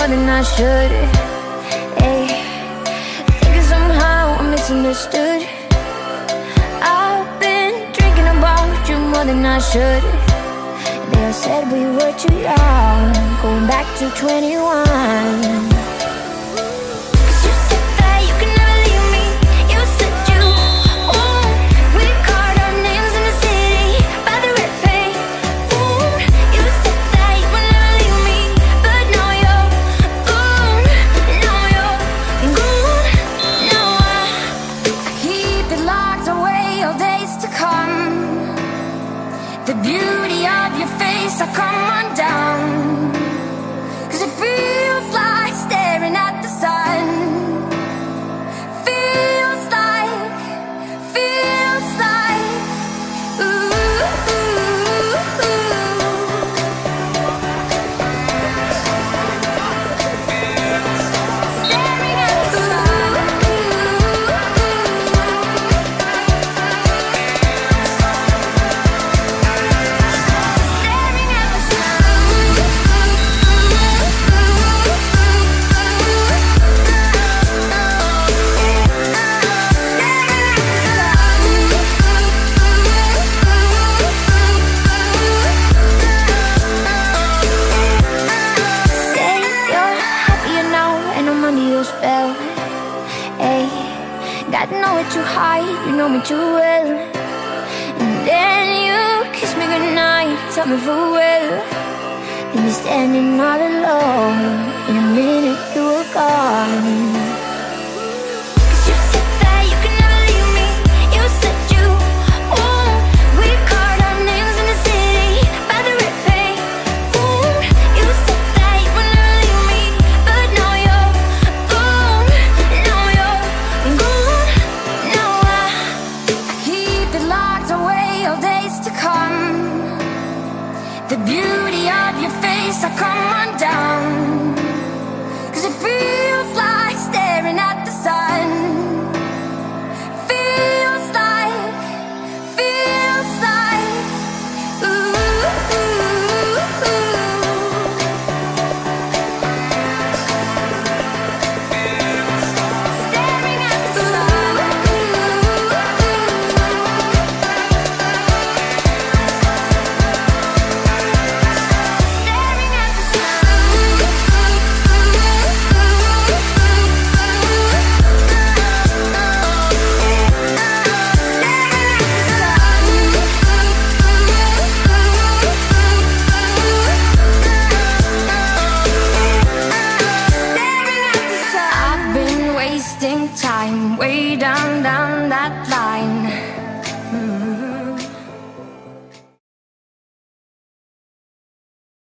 more than I should. Ay, thinking somehow I'm misunderstood. I've been drinking about you more than I should. They all said we were too young, going back to 21. The beauty of your face, I come undone. 'Cause it feels like staring at the sun. Feels like, ooh, ooh, ooh. Staring at the sun. Spell. Hey, got nowhere to hide, you know me too well. And then you kiss me goodnight, tell me farewell. And you're standing all alone, in a minute you were gone. The beauty of your face, I come undone. 'Cause it feels like staring at the sun. Feels like, ooh, ooh, ooh. Staring at the sun. Wasting time way down that line.